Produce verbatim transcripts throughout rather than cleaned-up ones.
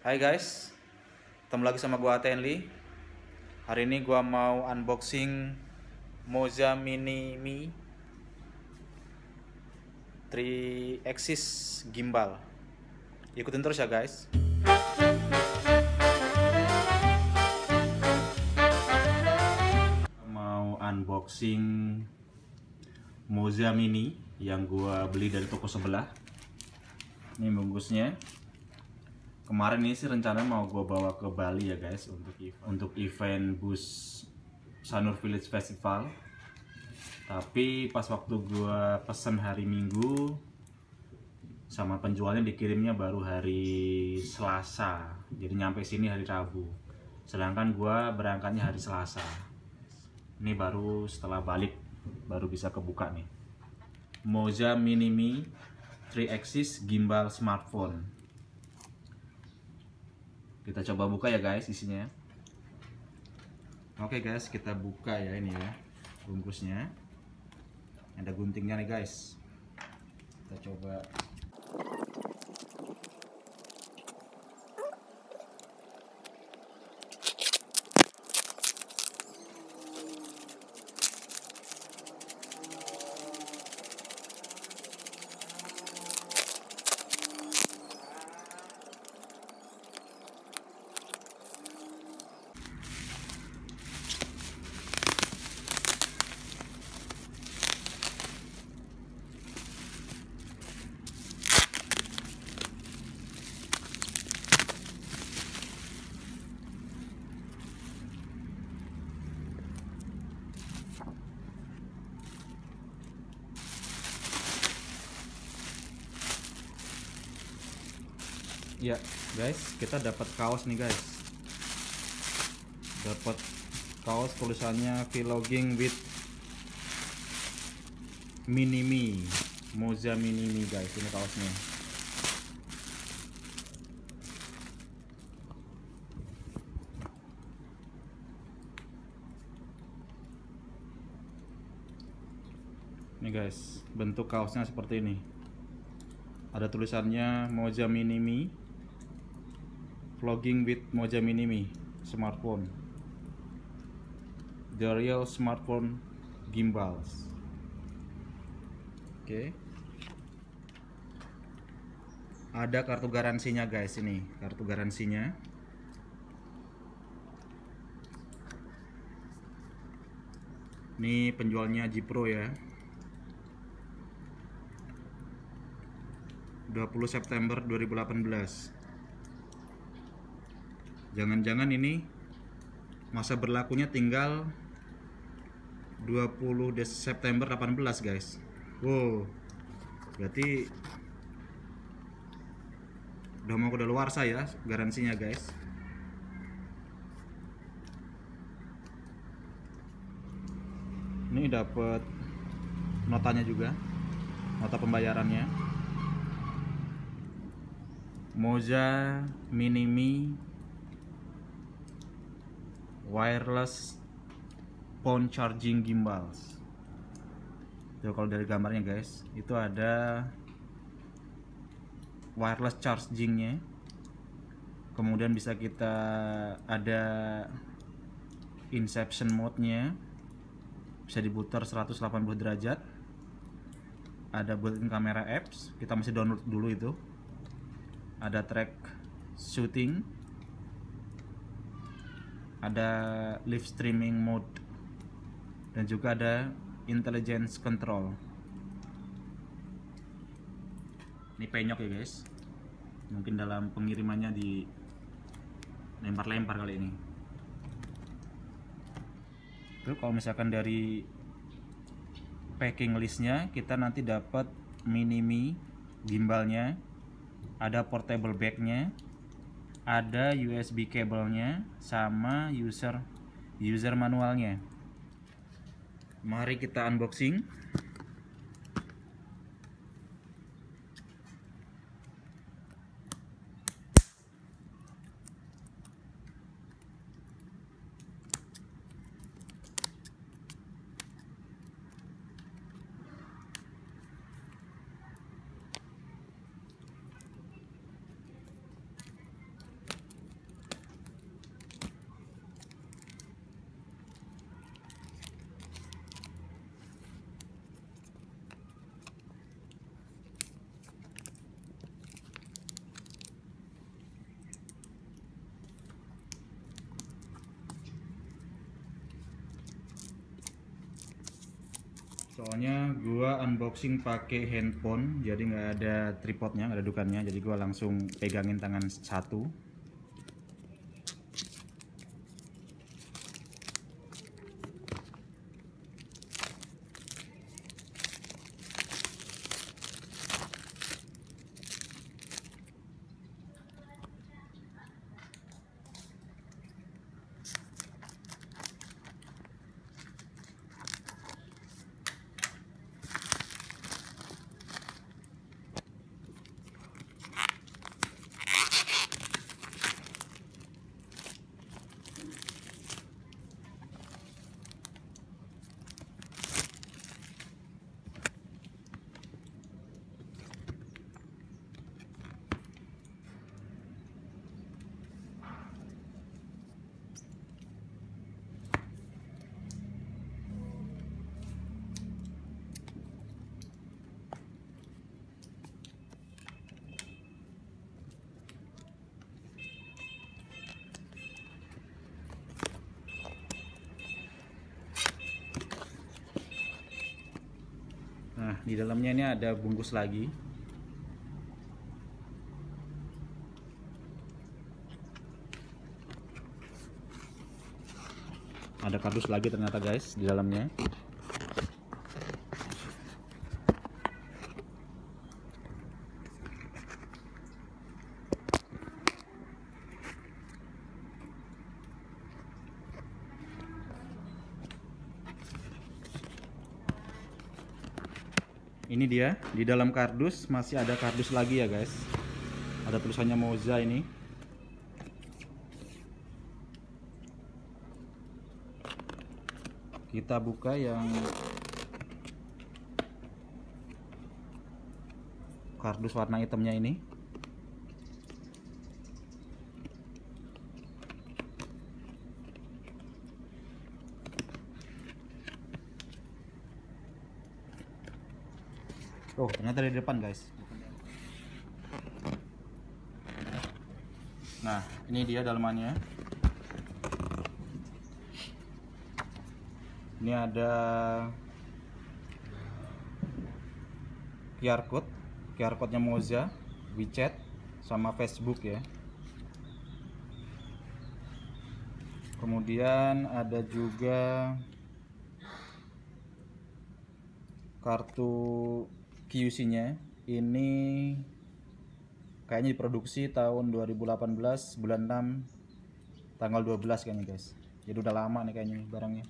Hai guys, ketemu lagi sama gua Tenli. Hari ini gua mau unboxing Moza Mini Mi three axis gimbal. Ikutin terus ya guys. Mau unboxing Moza Mini yang gua beli dari toko sebelah. Ini bungkusnya. Kemarin ini sih rencananya mau gue bawa ke Bali ya guys untuk event, untuk event bus Sanur Village Festival. Tapi pas waktu gue pesen hari Minggu sama penjualnya dikirimnya baru hari Selasa. Jadi nyampe sini hari Rabu. Sedangkan gue berangkatnya hari Selasa. Ini baru setelah balik baru bisa kebuka nih. Moza Mini Mi three axis gimbal smartphone. Kita coba buka ya guys isinya. Oke guys, kita buka ya ini ya bungkusnya. Ada guntingnya nih guys. Kita coba. Ya guys, kita dapat kaos nih guys. Dapat kaos tulisannya vlogging with Mini Mi, Moza Mini Mi guys. Ini kaosnya. Nih guys, bentuk kaosnya seperti ini. Ada tulisannya Moza Mini Mi, Vlogging with Moza Mini Mi smartphone, the real smartphone gimbals. Oke, okay. Ada kartu garansinya guys, ini kartu garansinya. Ini penjualnya G-Pro ya. dua puluh September dua ribu delapan belas. Jangan-jangan ini masa berlakunya tinggal dua puluh September delapan belas guys. Wow, berarti udah mau kedaluarsa ya garansinya guys. Ini dapat notanya juga, nota pembayarannya. Moza Mini Mi wireless phone charging gimbals. Tuh kalau dari gambarnya guys, itu ada wireless chargingnya. Kemudian bisa kita ada inception mode-nya, bisa diputar seratus delapan puluh derajat. Ada built-in kamera apps, kita masih download dulu itu. Ada track shooting, ada live streaming mode, dan juga ada intelligence control. Ini penyok ya guys, mungkin dalam pengirimannya di lempar-lempar kali ini. Terus kalau misalkan dari packing listnya, kita nanti dapat Mini Mi gimbalnya, ada portable bagnya, ada U S B kabelnya, sama user user manualnya. Mari kita unboxing. soalnya gua unboxing pakai handphone, jadi nggak ada tripodnya, nggak ada dukannya, jadi gua langsung pegangin tangan satu. Nah, di dalamnya ini ada bungkus lagi. Ada kardus lagi ternyata guys di dalamnya. Ini dia, di dalam kardus masih ada kardus lagi ya guys. Ada tulisannya Moza ini. Kita buka yang kardus warna hitamnya ini. Oh, ternyata dari depan guys. Nah, ini dia dalamannya. Ini ada Q R code, Q R code-nya Moza, WeChat, sama Facebook ya. Kemudian ada juga kartu Q C-nya. Ini kayaknya diproduksi tahun dua ribu delapan belas bulan enam tanggal dua belas kayaknya guys. Jadi udah lama nih kayaknya barangnya.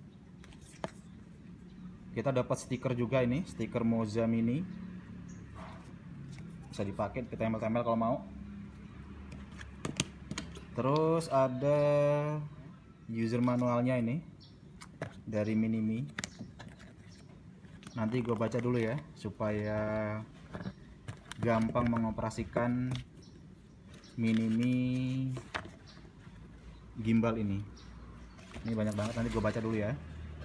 Kita dapat stiker juga ini, stiker Moza Mini. Bisa dipakai, kita tempel-tempel kalau mau. Terus ada user manualnya ini dari Minimi. Nanti gue baca dulu ya supaya gampang mengoperasikan Minimi gimbal ini. Ini banyak banget, nanti gue baca dulu ya.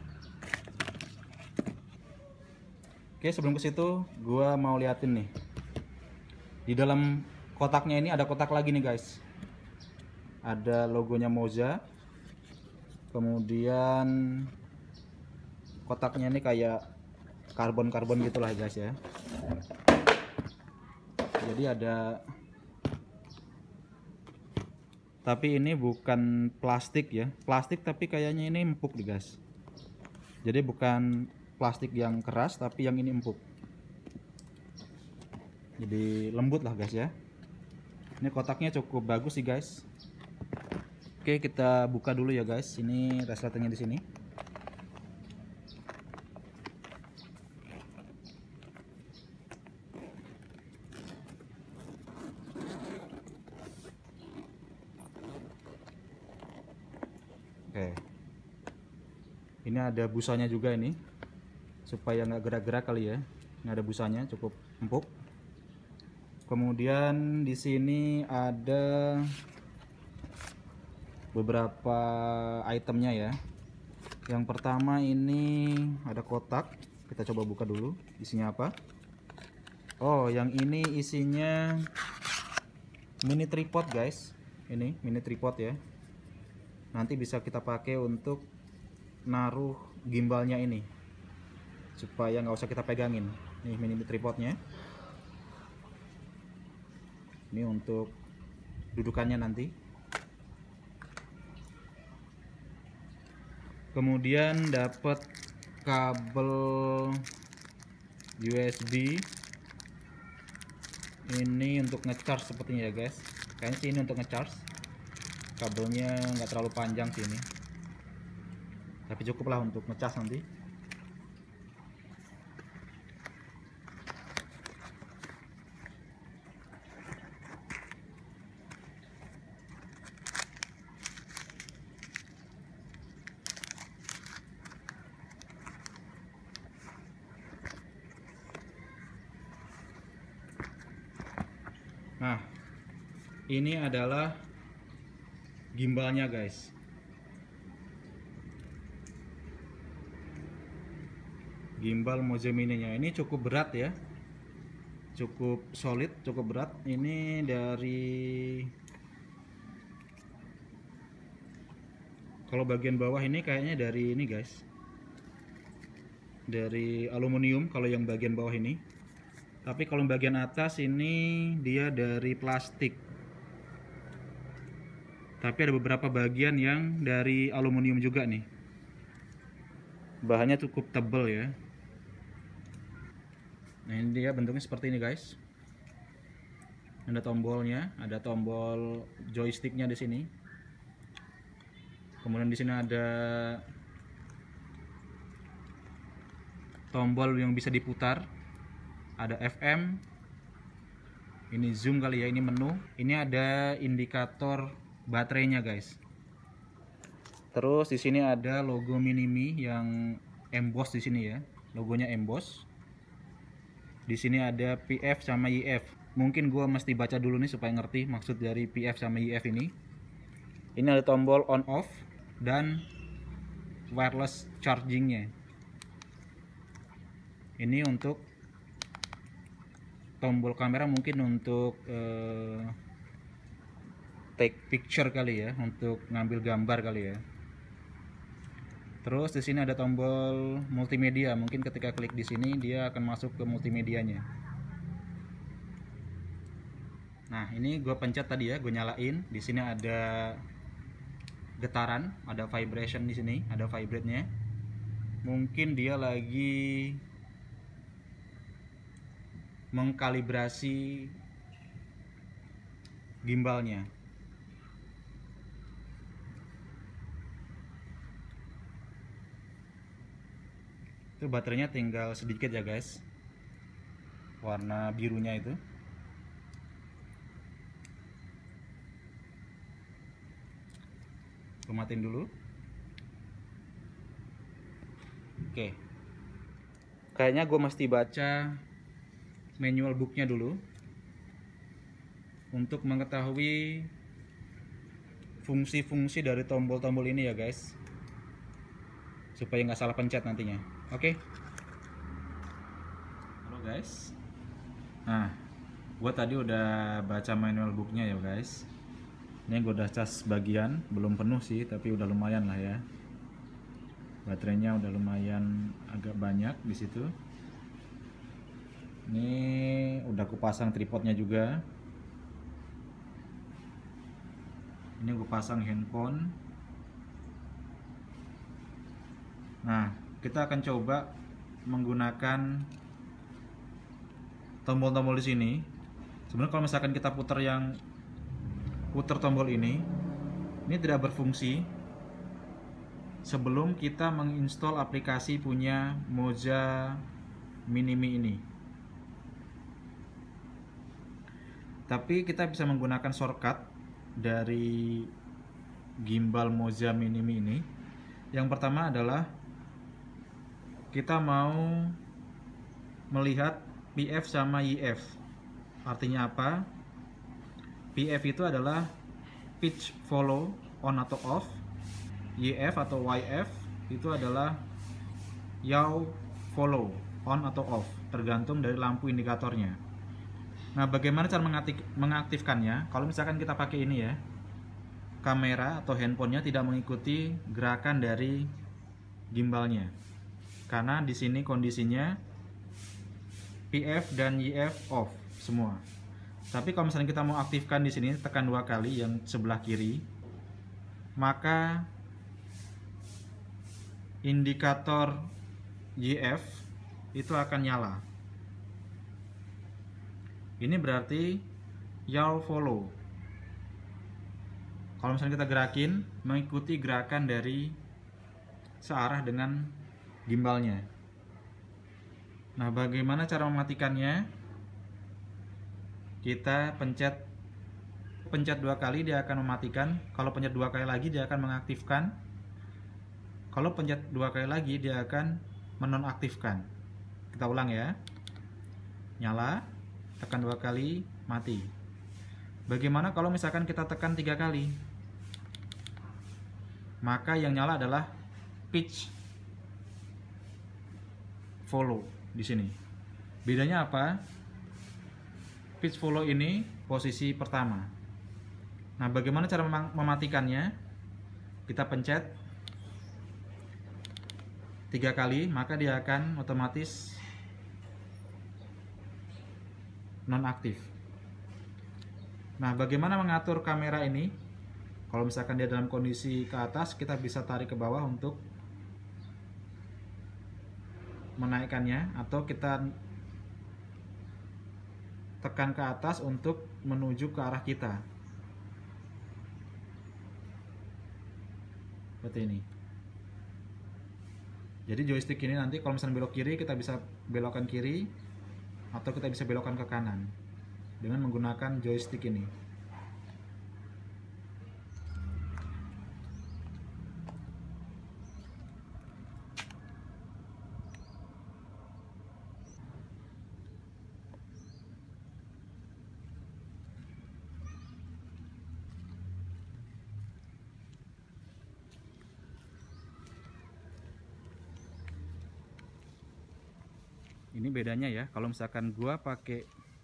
Oke, sebelum ke situ gue mau liatin nih. Di dalam kotaknya ini ada kotak lagi nih guys. Ada logonya Moza. Kemudian kotaknya ini kayak karbon-karbon gitulah guys ya. Jadi ada, tapi ini bukan plastik ya, plastik tapi kayaknya ini empuk nih guys. Jadi bukan plastik yang keras tapi yang ini empuk, jadi lembut lah guys ya. Ini kotaknya cukup bagus sih guys. Oke, kita buka dulu ya guys. Ini resletingnya di sini. Oke, ini ada busanya juga ini, supaya nggak gerak-gerak kali ya. Ini ada busanya, cukup empuk. Kemudian di sini ada beberapa itemnya ya. Yang pertama ini ada kotak, kita coba buka dulu isinya apa. Oh, yang ini isinya mini tripod guys. Ini mini tripod ya. Nanti bisa kita pakai untuk naruh gimbalnya ini. supaya nggak usah kita pegangin. Nih mini tripodnya. Ini untuk dudukannya nanti. Kemudian dapat kabel U S B. Ini untuk ngecharge sepertinya ya guys. Kayaknya sih ini untuk ngecharge. Kabelnya nggak terlalu panjang sih ini, tapi cukup lah untuk ngecas nanti. Nah, ini adalah gimbalnya guys. Gimbal Moza Mini-nya ini cukup berat ya, cukup solid, cukup berat. Ini dari, kalau bagian bawah ini kayaknya dari ini guys, dari aluminium kalau yang bagian bawah ini. Tapi kalau bagian atas ini dia dari plastik. Tapi ada beberapa bagian yang dari aluminium juga nih. Bahannya cukup tebal ya. Nah, ini dia bentuknya seperti ini guys. Ada tombolnya, ada tombol joysticknya di sini. Kemudian di sini ada tombol yang bisa diputar. Ada F M. Ini zoom kali ya, ini menu. Ini ada indikator baterainya guys. Terus di sini ada logo Minimi yang emboss di sini ya. Logonya emboss. Di sini ada P F sama I F. Mungkin gua mesti baca dulu nih supaya ngerti maksud dari P F sama I F ini. Ini ada tombol on off dan wireless chargingnya. Ini untuk tombol kamera, mungkin untuk uh, take picture kali ya, untuk ngambil gambar kali ya. Terus di sini ada tombol multimedia, mungkin ketika klik di sini dia akan masuk ke multimedianya. Nah, ini gue pencet tadi ya, gue nyalain. Di sini ada getaran, ada vibration di sini, ada vibrate-nya. Mungkin dia lagi mengkalibrasi gimbalnya. Itu baterainya tinggal sedikit ya guys, warna birunya itu. Gue matiin dulu. Oke, kayaknya gue mesti baca manual booknya dulu untuk mengetahui fungsi-fungsi dari tombol-tombol ini ya guys, supaya nggak salah pencet nantinya. Oke. Halo guys. Nah, gue tadi udah baca manual booknya ya guys. Ini gue udah cas bagian, belum penuh sih, tapi udah lumayan lah ya. Baterainya udah lumayan agak banyak di situ. Ini udah aku pasang tripodnya juga. Ini gue pasang handphone. Nah, kita akan coba menggunakan tombol-tombol di sini. Sebenarnya kalau misalkan kita putar yang putar tombol ini, ini tidak berfungsi sebelum kita menginstall aplikasi punya Moza Minimi ini. Tapi kita bisa menggunakan shortcut dari gimbal Moza Minimi ini. Yang pertama adalah kita mau melihat P F sama I F. Artinya apa? P F itu adalah pitch follow on atau off. Y F atau Y F itu adalah yaw follow on atau off, tergantung dari lampu indikatornya. Nah, bagaimana cara mengaktif, mengaktifkannya? Kalau misalkan kita pakai ini ya, kamera atau handphonenya tidak mengikuti gerakan dari gimbalnya. karena di sini kondisinya P F dan Y F off semua. Tapi kalau misalnya kita mau aktifkan di sini, tekan dua kali yang sebelah kiri, maka indikator Y F itu akan nyala. Ini berarti yaw follow. Kalau misalnya kita gerakin, mengikuti gerakan dari searah dengan gimbalnya. Nah, bagaimana cara mematikannya? Kita pencet pencet dua kali, dia akan mematikan. Kalau pencet dua kali lagi, dia akan mengaktifkan. Kalau pencet dua kali lagi, dia akan menonaktifkan. Kita ulang ya. Nyala, tekan dua kali, mati. Bagaimana kalau misalkan kita tekan tiga kali? Maka yang nyala adalah pitch follow di sini. Bedanya apa? Pitch follow ini posisi pertama. Nah, bagaimana cara mem mematikannya? Kita pencet tiga kali, maka dia akan otomatis nonaktif. Nah, bagaimana mengatur kamera ini? Kalau misalkan dia dalam kondisi ke atas, kita bisa tarik ke bawah untuk menaikkannya, atau kita tekan ke atas untuk menuju ke arah kita. Seperti ini. Jadi joystick ini nanti kalau misalnya belok kiri, kita bisa belokkan kiri, atau kita bisa belokkan ke kanan dengan menggunakan joystick ini. Ini bedanya ya, kalau misalkan gua pakai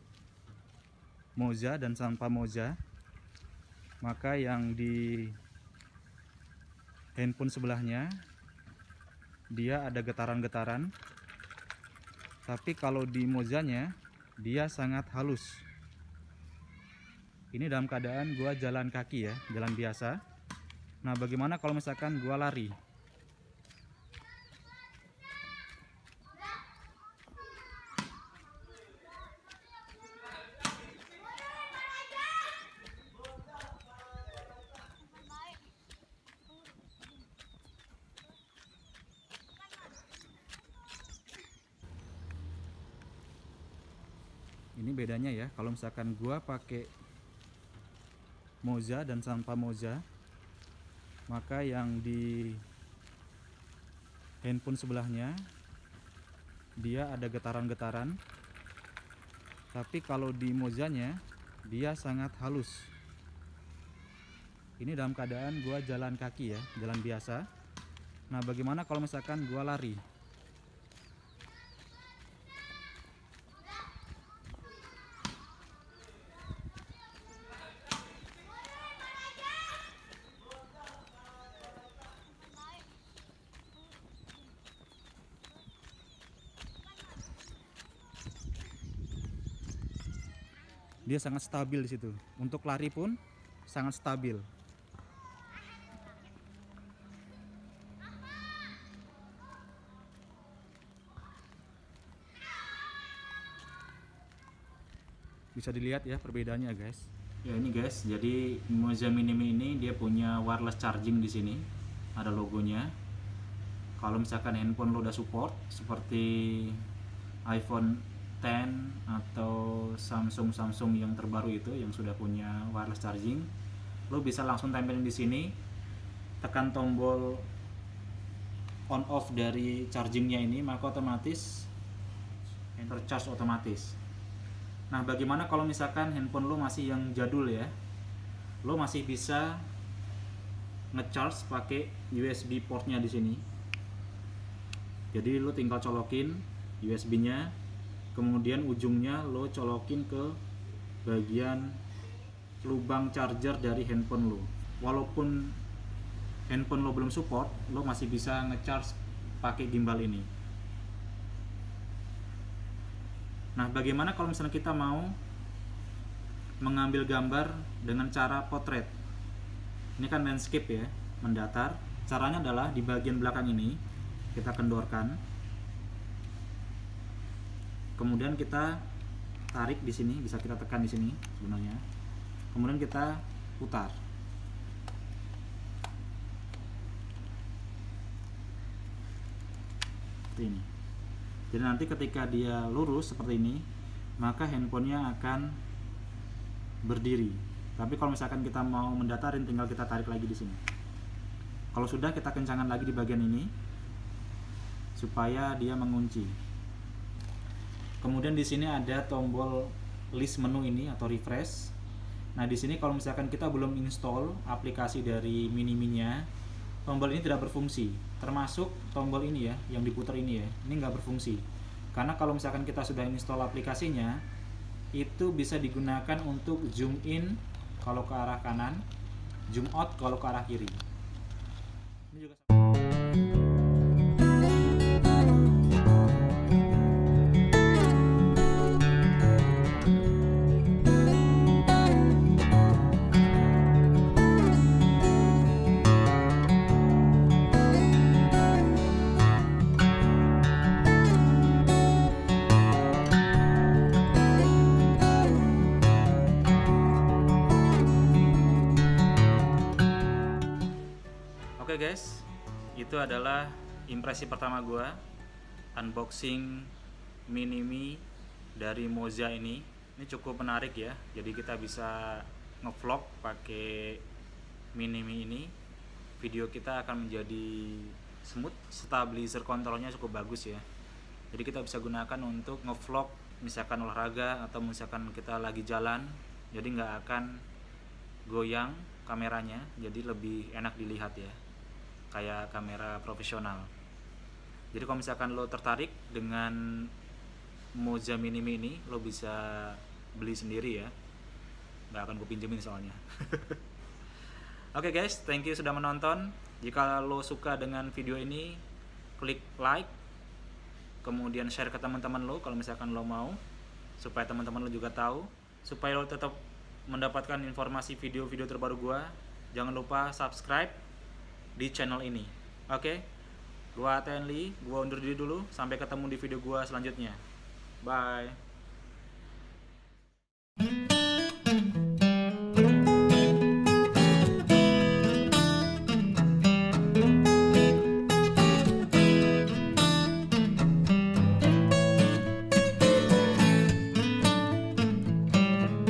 Moza dan tanpa Moza, maka yang di handphone sebelahnya dia ada getaran-getaran, tapi kalau di Mozanya dia sangat halus. Ini dalam keadaan gua jalan kaki ya, jalan biasa. Nah, bagaimana kalau misalkan gua lari? Ini bedanya ya, kalau misalkan gua pakai Moza dan tanpa Moza, maka yang di handphone sebelahnya dia ada getaran-getaran, tapi kalau di Mozanya dia sangat halus. Ini dalam keadaan gua jalan kaki ya, jalan biasa. Nah, bagaimana kalau misalkan gua lari? Dia sangat stabil di situ. Untuk lari pun sangat stabil. Bisa dilihat ya perbedaannya, guys. Ya ini guys, jadi Moza Mini ini dia punya wireless charging di sini. Ada logonya. Kalau misalkan handphone lo udah support seperti iPhone X atau Samsung Samsung yang terbaru itu yang sudah punya wireless charging, lo bisa langsung tempelin di sini, tekan tombol on off dari chargingnya ini, maka otomatis enter charge otomatis. Nah, bagaimana kalau misalkan handphone lo masih yang jadul ya, lo masih bisa ngecharge pakai U S B portnya di sini. Jadi lo tinggal colokin U S B-nya, kemudian ujungnya lo colokin ke bagian lubang charger dari handphone lo. Walaupun handphone lo belum support, lo masih bisa ngecharge pakai gimbal ini. Nah, bagaimana kalau misalnya kita mau mengambil gambar dengan cara potret? Ini kan landscape ya, mendatar. Caranya adalah di bagian belakang ini kita kendorkan, kemudian kita tarik di sini, bisa kita tekan di sini sebenarnya, kemudian kita putar. Seperti ini. Jadi nanti ketika dia lurus seperti ini, maka handphonenya akan berdiri. Tapi kalau misalkan kita mau mendatarin, tinggal kita tarik lagi di sini. Kalau sudah, kita kencangkan lagi di bagian ini supaya dia mengunci. Kemudian di sini ada tombol list menu ini atau refresh. Nah, di sini kalau misalkan kita belum install aplikasi dari Minimi-nya, tombol ini tidak berfungsi. Termasuk tombol ini ya, yang diputar ini ya, ini nggak berfungsi. Karena kalau misalkan kita sudah install aplikasinya, itu bisa digunakan untuk zoom in kalau ke arah kanan, zoom out kalau ke arah kiri. Ini juga Oke guys, itu adalah impresi pertama gua unboxing Minimi dari Moza ini. Ini cukup menarik ya. Jadi kita bisa ngevlog pakai Minimi ini. Video kita akan menjadi smooth, stabilizer kontrolnya cukup bagus ya. Jadi kita bisa gunakan untuk ngevlog misalkan olahraga atau misalkan kita lagi jalan. Jadi nggak akan goyang kameranya, jadi lebih enak dilihat ya, kayak kamera profesional. Jadi kalau misalkan lo tertarik dengan Moza Minimi ini, lo bisa beli sendiri ya, nggak akan gue pinjemin soalnya. Oke okay guys, thank you sudah menonton. Jika lo suka dengan video ini, klik like, kemudian share ke teman-teman lo kalau misalkan lo mau, supaya teman-teman lo juga tahu, supaya lo tetap mendapatkan informasi video-video terbaru gua. Jangan lupa subscribe di channel ini. Oke, okay? Gua Tenli, gua undur diri dulu. Sampai ketemu di video gua selanjutnya. Bye.